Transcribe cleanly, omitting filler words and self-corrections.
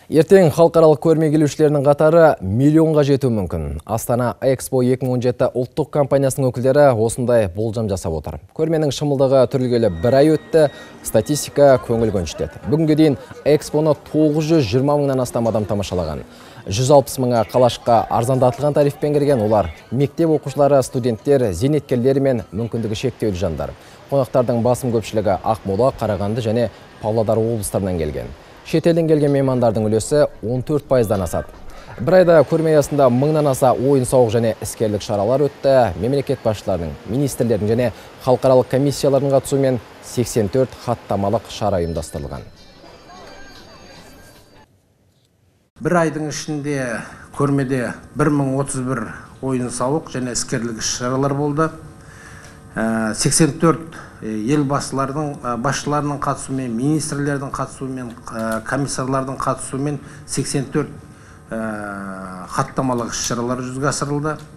Ертең халықаралық көрме келушілерінің қатары миллионға жетуі мүмкін. Астана Экспо 2017 ұлттық компаниясының өкілдері осындай болжам жасап отыр. Көрменің шымылдығы түрілгелі бір ай өтті, статистика көңіл көншітеді. Бүгінге дейін Экспоны 920 мыңнан астам адам тамашалаған. 160 мыңы қалашыққа арзандатылған тарифпен кірген, олар мектеп оқушылары, студенттер, зейнеткерлер мен мүмкіндігі шектеулі жандар. Қонақтардың басым көпшілігі Ақмола, Қарағанды және Павлодар облыстарынан келген. Шетелден келген меймандардың үлесі 14%-дан асады. Бір айда көрме аясында мыңнан аса ойын-сауық және іскерлік шаралар өтті. Мемлекет басшыларының, министрлердің және халықаралық комиссиялардың қатысуымен 84 хаттамалық шара ұйымдастырылған. Бір айдың ішінде көрмеде 1031 ойын-сауық және іскерлік шаралар болды. 84 ел басшыларының қатысуымен, министрлердің қатысуымен, комиссарлардың қатысуымен 84 хаттамалық шаралар жүзеге асырылды.